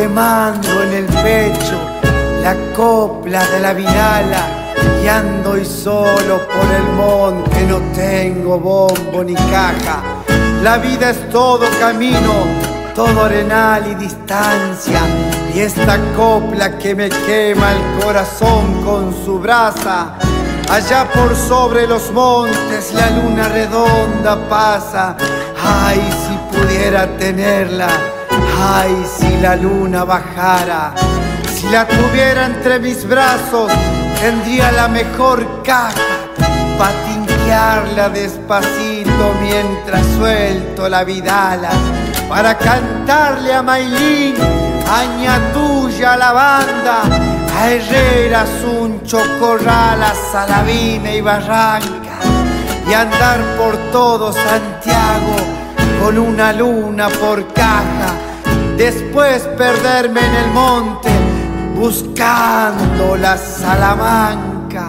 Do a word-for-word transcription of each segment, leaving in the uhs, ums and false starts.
quemando en el pecho la copla de la vinala, y ando y solo por el monte, no tengo bombo ni caja. La vida es todo camino, todo arenal y distancia, y esta copla que me quema el corazón con su brasa. Allá por sobre los montes la luna redonda pasa. Ay, si pudiera tenerla, ay, si la luna bajara. Si la tuviera entre mis brazos, tendría la mejor caja pa' tinquearla despacito mientras suelto la vidala, para cantarle a Maylin, a Ñatuya, a la banda, a Herrera, Suncho, Corralas, Salavina y Barranca, y andar por todo Santiago con una luna por caja. Después perderme en el monte buscando la Salamanca.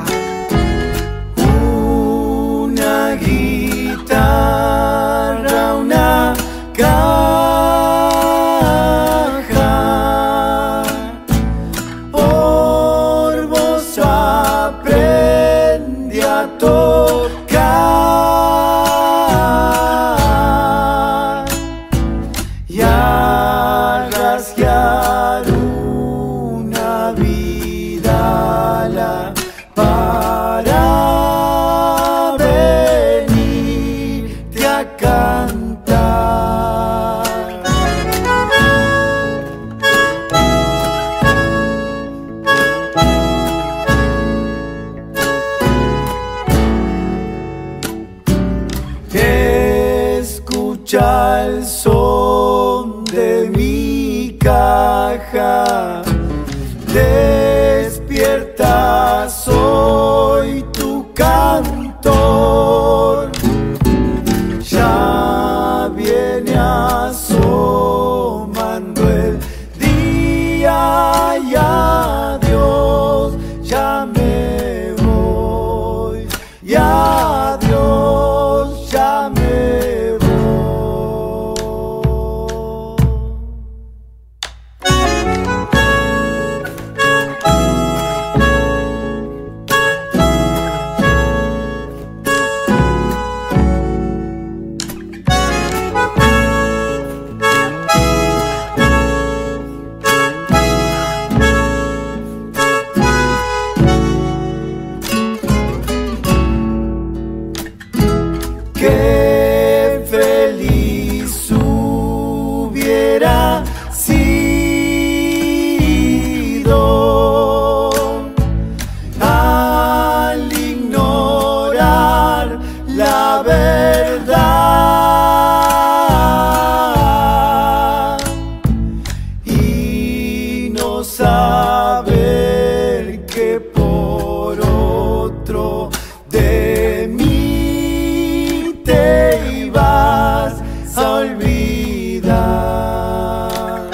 Una guitarra, una caja, por vos aprendí a tocar y a rasguear una vidala para venirte a cantar. Escucha el son de mi caja, despierta, soy tu cantor. Ya viene asomando el día y adiós, ya me voy, y adiós, ya me voy. Qué feliz hubiera sido al ignorar la verdad y no saber que por otro de mí te ibas a olvidar.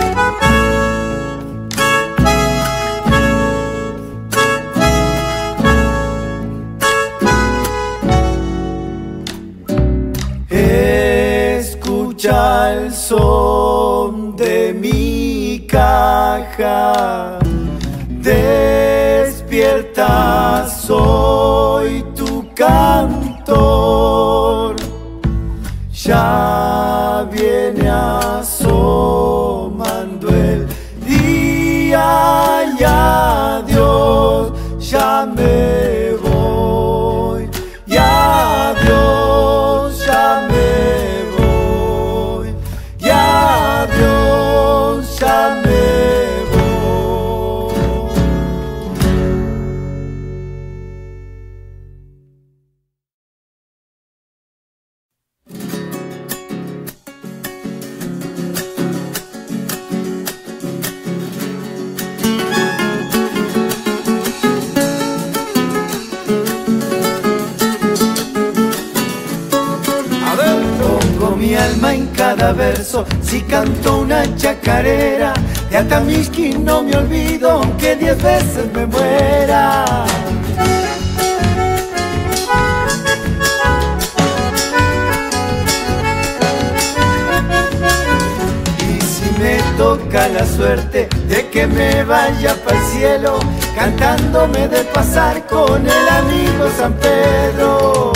Escucha el son de mi caja, despierta, soy tu cantor. Ya viene asomando el día y adiós, ya me voy, y adiós, ya me voy, y adiós, ya me voy. Mi alma en cada verso, si canto una chacarera de Atamishki no me olvido, aunque diez veces me muera. Y si me toca toca la suerte de que me vaya para el cielo, cantándome de pasar con el amigo San Pedro.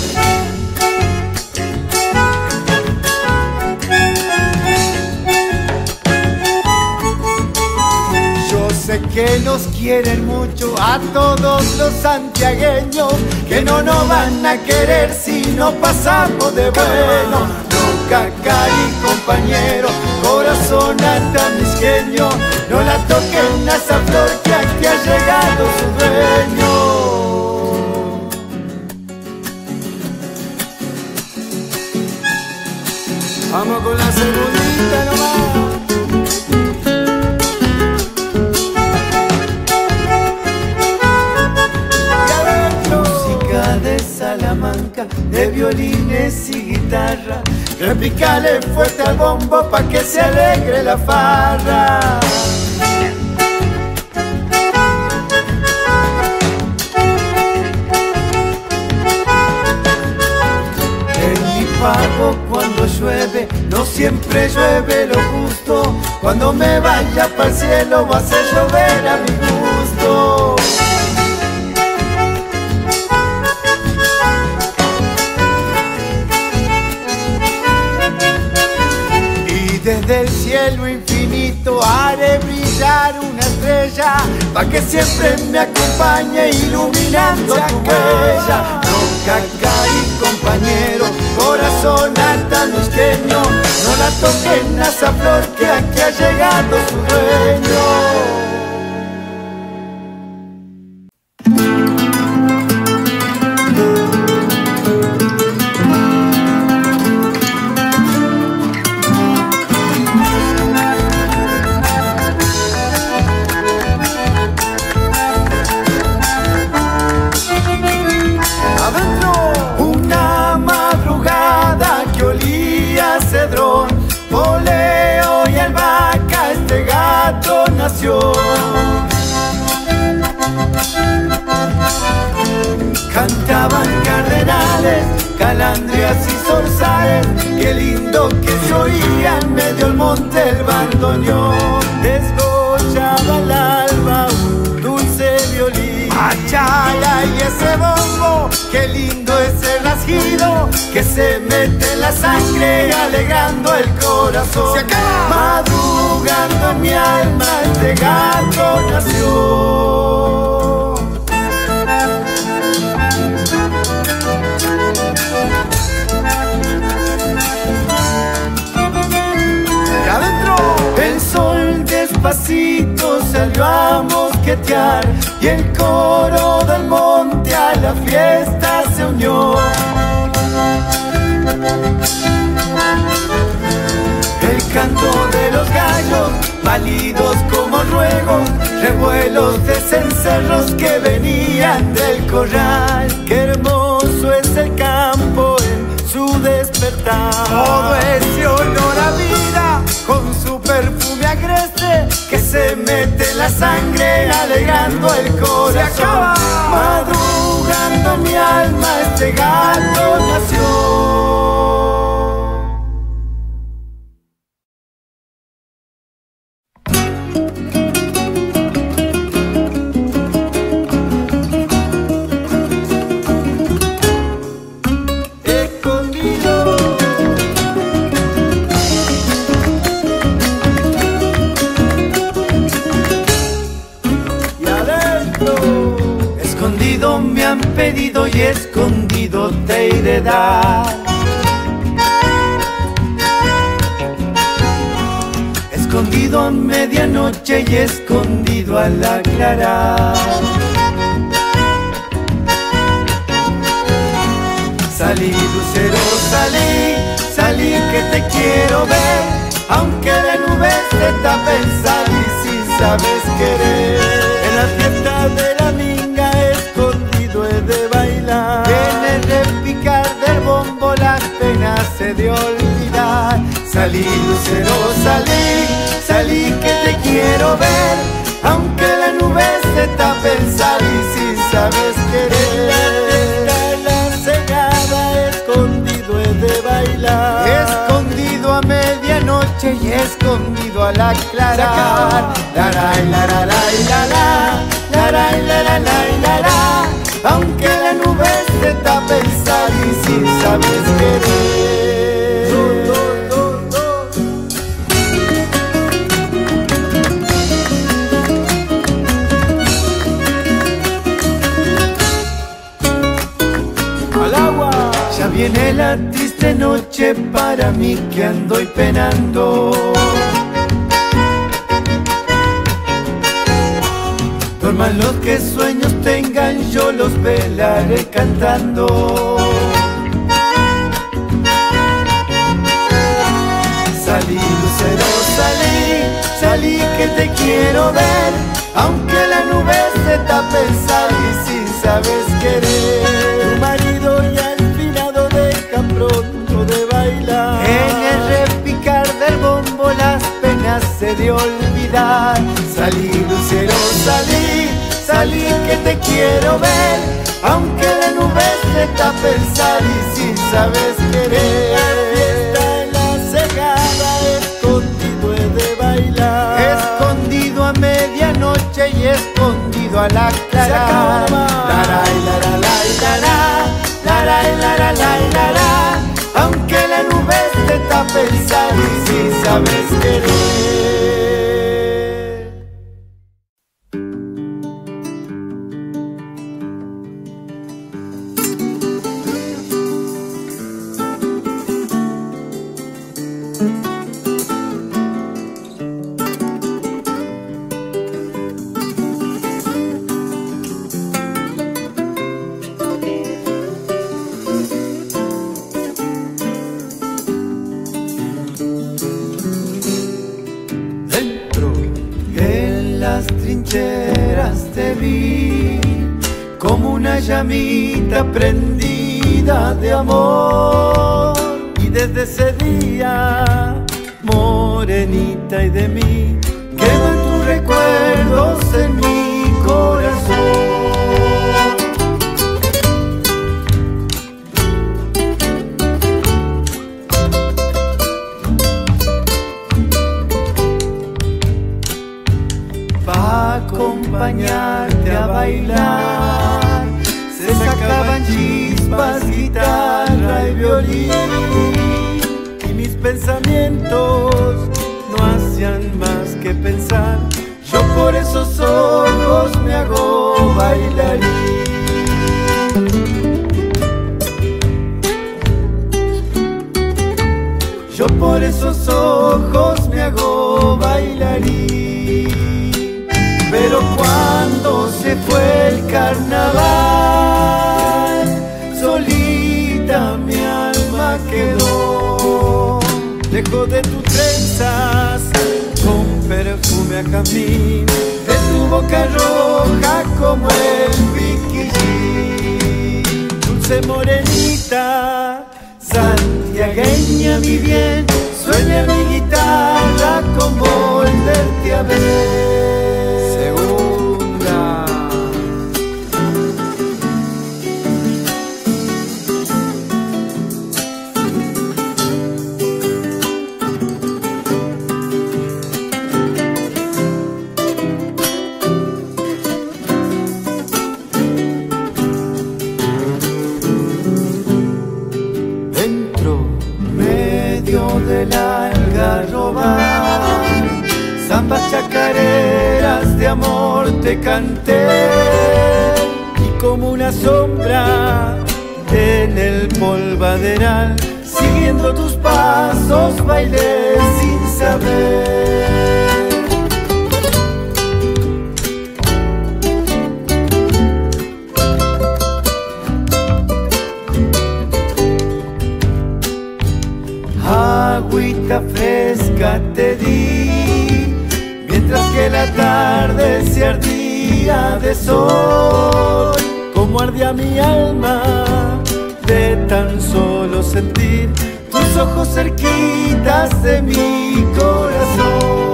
Sé que nos quieren mucho a todos los santiagueños, que no nos van a querer si no pasamos de bueno. No, Cacari, compañero, corazón atamisqueño, no la toquen a esa flor que aquí ha llegado su dueño. Vamos con la segundita nomás. Salamanca, de violines y guitarra, repicale fuerte al bombo pa' que se alegre la farra. En mi pago cuando llueve, no siempre llueve lo justo, cuando me vaya para el cielo va a hacer llover a mi gusto. Desde el cielo infinito haré brillar una estrella, pa' que siempre me acompañe iluminando tu huella. No, Cacari, compañero, corazón altanisqueño, no la toquen a esa flor que aquí ha llegado su dueño. Poleo y albahaca, este gato nació. Cantaban cardenales, calandrias y zorzales, qué lindo que se oía en medio del monte el bandoneón. Desgollaba al alba un dulce violín, achala y ese bombo, qué lindo es el rasguido que se mete en la sangre alegrando el corazón. Se acaba. Madrugando en mi alma este gato nació. Y adentro el sol despacito salió a mosquetear y el coro del monte a la fiesta se unió. El canto de los gallos, pálidos como ruegos, revuelos de cencerros que venían del corral. Qué hermoso es el campo en su despertar. Todo ese olor a vida con su perfume agreste que se mete en la sangre alegrando el corazón. Se acaba. Madrugando en mi alma este gato nació. Me han pedido y escondido te iré a dar. Escondido a medianoche y escondido al aclarar. Salí, lucero, salí, salí que te quiero ver, aunque de nubes te tapen, salí si sabes querer. En la fiesta de la minga escondido he de bailar, en el repicar del bombo las penas se de olvidar. Salí, lucero, salí, salí que te quiero ver, aunque las nubes te tapen, salí si sabes querer. Escondido a medianoche noche y escondido al aclarar. Laray, lararay, lara, laray, lararay, lara. Aunque la nube se tape el sal y sin sabes querer. Do, do, do, do. Al agua. Ya viene la triste noche para mí que ando y penando. Duerman los que sueños tengan, yo los velaré cantando. Salí, lucero, salí, salí que te quiero ver. Aunque la nube se tape el sal y sin sabes querer. Tu marido ya inspirado deja pronto de bailar. En el repicar del bombo las penas se de olvidar. Salí, lucero, salí, salí que te quiero ver. Aunque la nube se tape el sal y sin sabes querer. La fiesta en la cegada, escondido he de bailar. Escondido a medianoche y escondido a la clara. Laray, lararay, lara, laray, lararay, lara. Aunque la nube se tape el sal y sin sabes querer. Te vi como una llamita prendida de amor, y desde ese día, morenita y de mí, quedan tus recuerdos en mi corazón. Acompañarte a bailar, se sacaban chispas, guitarra y violín, y mis pensamientos no hacían más que pensar. Yo por esos ojos me hago bailarín. Yo por esos ojos me hago bailarín. Pero cuando se fue el carnaval, solita mi alma quedó. Lejos de tus trenzas, con perfume a jazmín, de tu boca roja como el piquillín. Dulce morenita, santiagueña mi bien, sueña mi guitarra con volverte a ver. Del algarroba, zambas chacareras de amor te canté, y como una sombra en el polvaderal, siguiendo tus pasos bailé sin saber. Agüita fresca te di, mientras que la tarde se ardía de sol. Como ardía mi alma de tan solo sentir tus ojos cerquitas de mi corazón.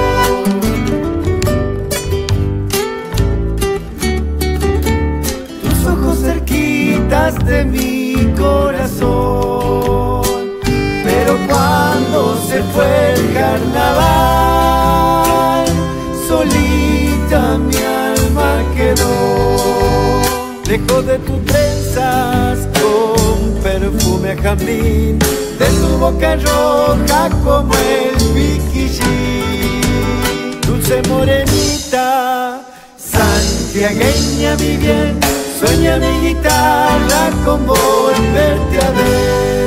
Tus ojos cerquitas de mi corazón. Pero cuando se fue el solita mi alma quedó. Lejos de tus trenzas con perfume a jazmín, de tu boca roja como el piquillín. Dulce morenita, santiagueña mi bien, sueña mi guitarra con volverte a ver.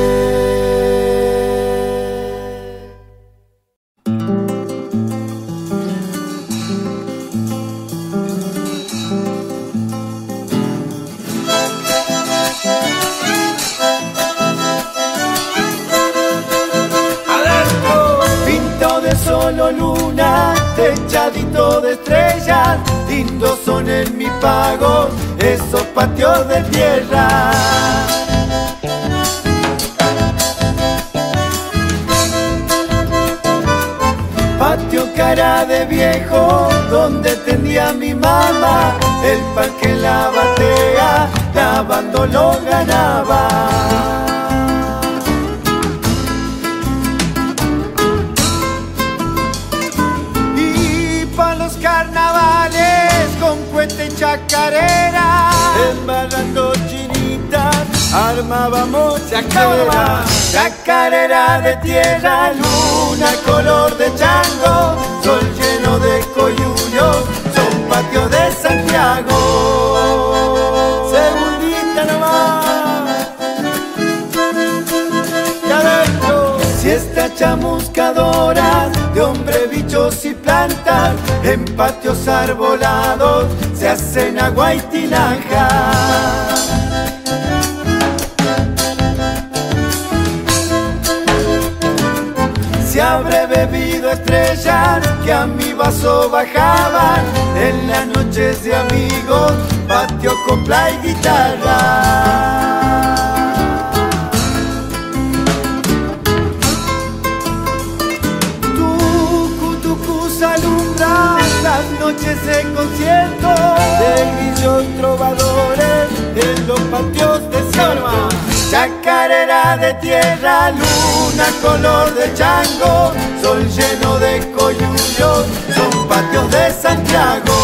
Solo luna, techadito de estrellas, lindos son en mi pago esos patios de tierra. Patio cara de viejo, donde tendía mi mamá, el pan que en la batea, lavando lo ganaba. Carnavales con puente y chacarera, embarrando chinitas, armábamos chacarera. Chacarera de tierra, luna color de chango, sol lleno de coyullos, son patios de Santiago. Segundita nomás, y adentro, siesta chamuscadoras de hombre, bichos y plantas, en patios arbolados se hacen agua y tinaja. Se habré bebido estrellas que a mi vaso bajaban, en las noches de amigos, patio, copla y guitarra. Las noches de concierto de grillos trovadores en los patios de Selva. Chacarera de tierra, luna color de chango, sol lleno de coyullos, son patios de Santiago.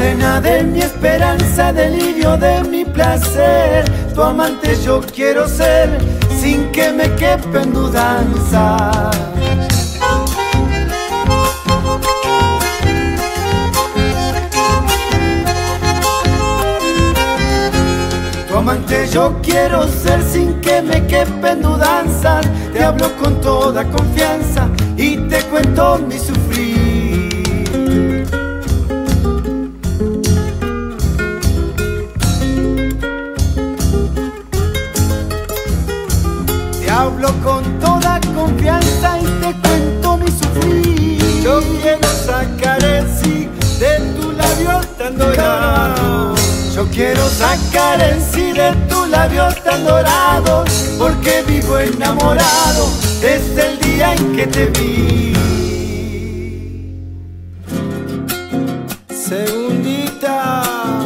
Frena de mi esperanza, delirio de mi placer. Tu amante yo quiero ser, sin que me quepen dudanzas. Tu amante yo quiero ser, sin que me quepen dudanzas. Te hablo con toda confianza y te cuento mi sufrir. Te hablo con toda confianza y te cuento mi sufrir. Yo quiero sacar el sí de tu labio tan dorado. Yo quiero sacar el sí de tu labio tan dorado, porque vivo enamorado desde el día en que te vi. Segundita.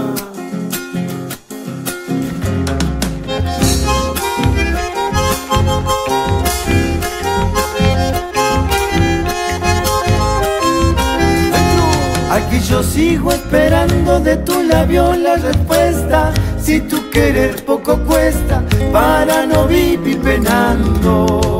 Aquí yo sigo esperando de tu labio la respuesta. Si tu querer poco cuesta, para no vivir penando.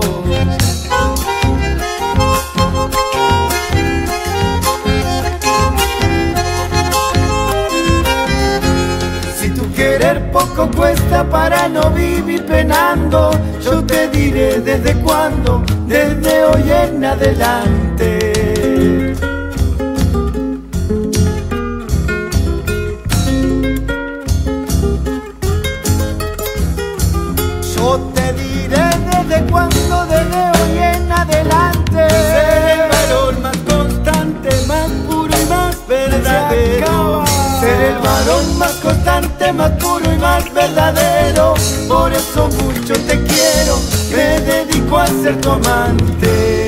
Si tu querer poco cuesta, para no vivir penando, yo te diré desde cuándo, desde hoy en adelante. Yo te diré desde cuándo, desde hoy en adelante. Ser el varón más constante, más puro y más verdadero. Ser el varón más constante, más puro y más verdadero. Por eso mucho te quiero, me dedico a ser tu amante.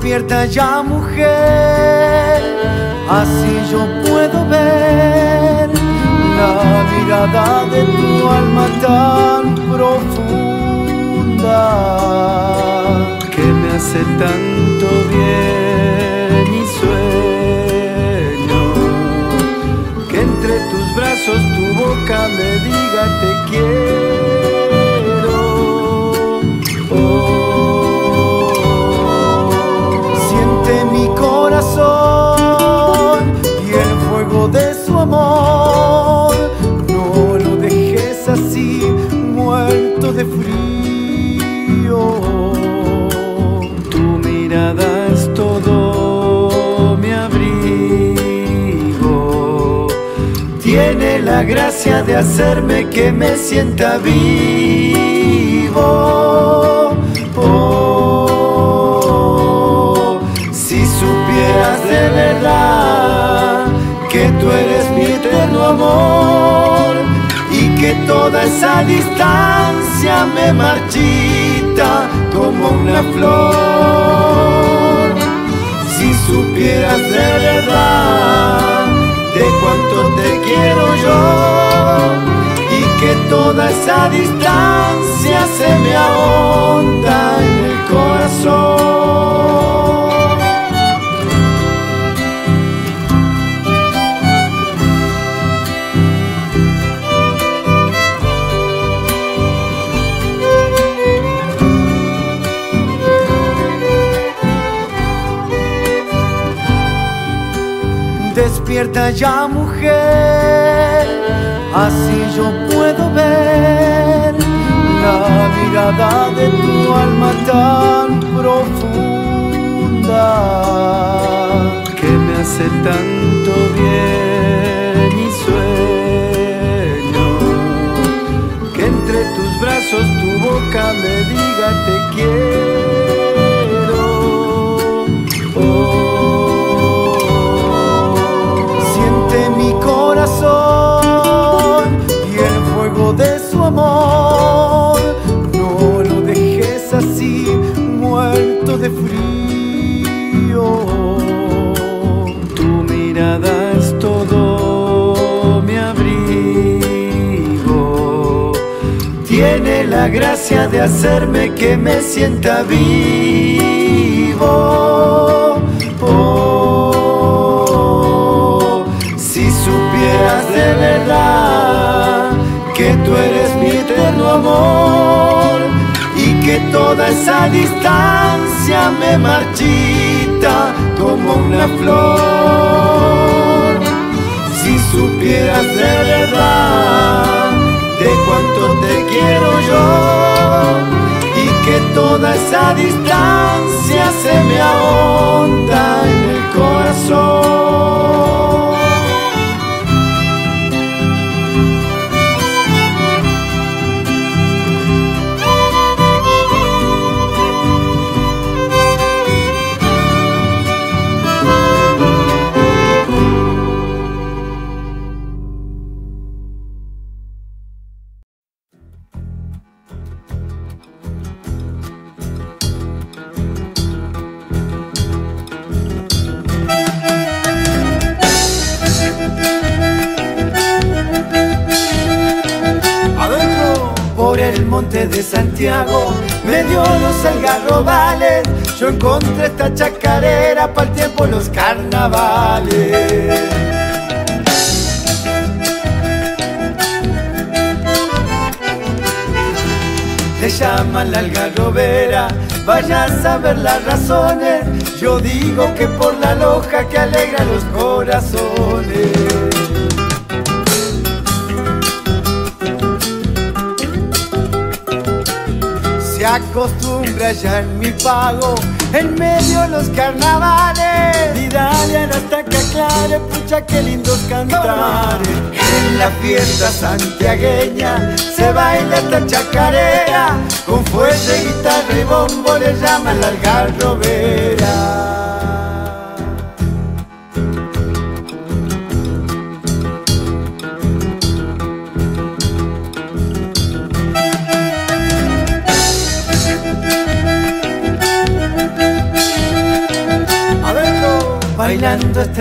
Despierta ya, mujer, así yo puedo ver la mirada de tu alma tan profunda, que me hace tanto bien y sueño que entre tus brazos tu boca me diga te quiero. Oh, siente mi corazón y el fuego de su amor, no lo dejes así muerto de frío. Tu mirada es todo mi abrigo, tiene la gracia de hacerme que me sienta vivo. Oh, si supieras de verdad que tú eres mi eterno amor y que toda esa distancia me marchita como una flor. Si supieras de verdad de cuánto te quiero yo y que toda esa distancia se me ahonda en el corazón. Despierta ya, mujer, así yo puedo ver la mirada de tu alma tan profunda, que me hace tanto bien y sueño que entre tus brazos tu boca me diga te quiero. Oh, y el fuego de su amor, no lo dejes así muerto de frío. Tu mirada es todo mi abrigo, tiene la gracia de hacerme que me sienta vivo. Oh, si supieras de verdad que tú eres mi eterno amor y que toda esa distancia me marchita como una flor. Si supieras de verdad de cuánto te quiero yo y que toda esa distancia se me ahonda en el corazón. Monte de Santiago, medio los algarrobales, yo encontré esta chacarera para el tiempo los carnavales. Le llaman la algarrobera, vaya a saber las razones, yo digo que por la loja que alegra los corazones. Se acostumbra ya en mi pago, en medio de los carnavales, y dale hasta que aclare, pucha que lindos cantares. En la fiesta santiagueña se baila esta chacarera, con fuerte, guitarra y bombo le llaman la algarrobera.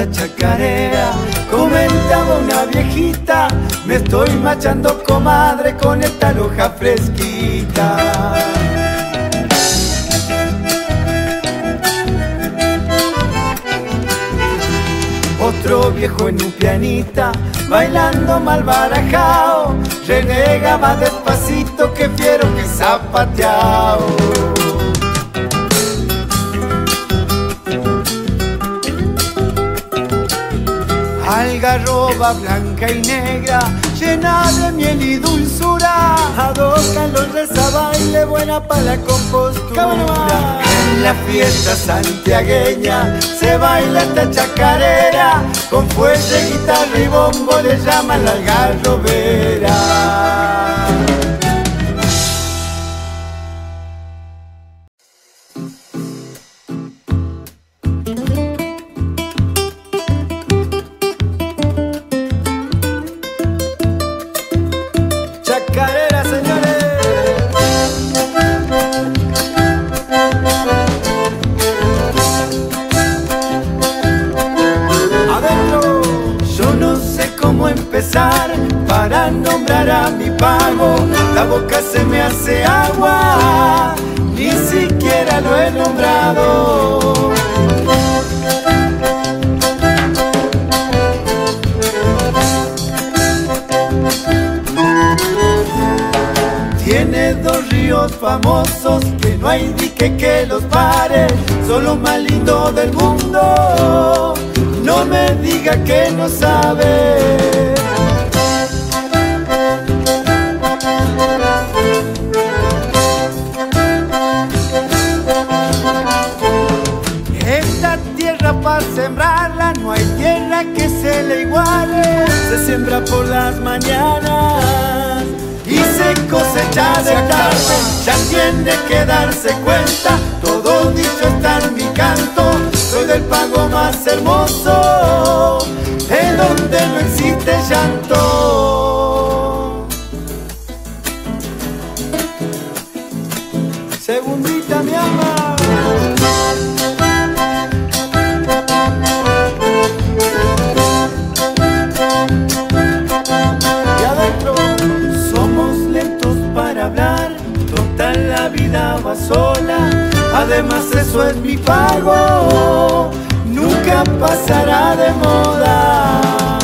la chacarera. Comentaba una viejita, me estoy machando, comadre, con esta loja fresquita. Otro viejo en un pianita, bailando mal barajao, renega más despacito que fiero que zapateao. Algarroba blanca y negra, llena de miel y dulzura, adornan los rezabaile, buena para la compostura. En la fiesta santiagueña se baila esta chacarera, con fuerte guitarra y bombo le llaman la algarrobera. Chacarera, señores. Adentro. Yo no sé cómo empezar para nombrar a mi pago. La boca se me hace agua, ni siquiera lo he nombrado. Tiene dos ríos famosos que no hay dique que los pare, son los más lindos del mundo. No me diga que no sabe. Esta tierra para sembrarla no hay tierra que se le iguale. Se siembra por las mañanas y se cosecha de tarde. Ya tiene que darse cuenta, todo dicho está en mi canto. Soy del pago más hermoso, en donde no existe llanto. Segundita, mi alma. Y adentro somos lentos para hablar, total la vida va sola. Además eso es mi pago, nunca pasará de moda.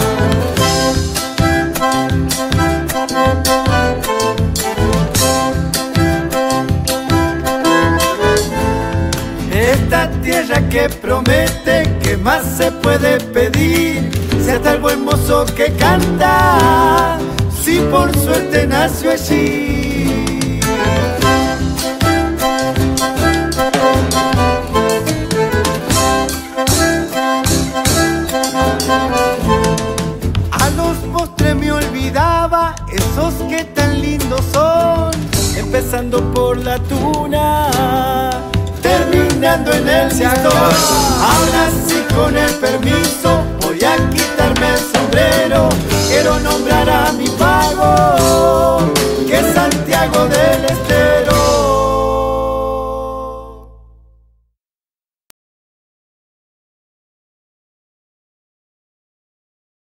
Esta tierra que promete, ¿qué más se puede pedir? Si hasta el buen mozo que canta, si por suerte nació allí. A los postres me olvidaba, esos que tan lindos son, empezando por la tuna, terminando en el listón. Ahora sí, con el permiso, voy a quitarme el sombrero. Quiero nombrar a mi pago, que es Santiago